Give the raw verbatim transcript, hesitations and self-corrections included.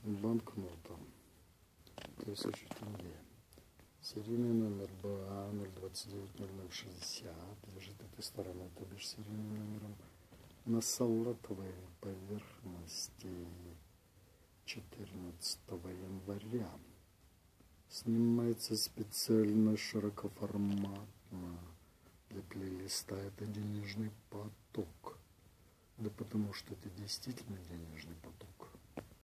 банкнота тысяча тенге. Серийный номер бэ а ноль двадцать девять ноль ноль шестьдесят лежит этой стороны, то бишь серийным номером на салатовой поверхности четырнадцатого января. Снимается специально широкоформатно для плейлиста. Это денежный поток. Да потому что это действительно денежный поток.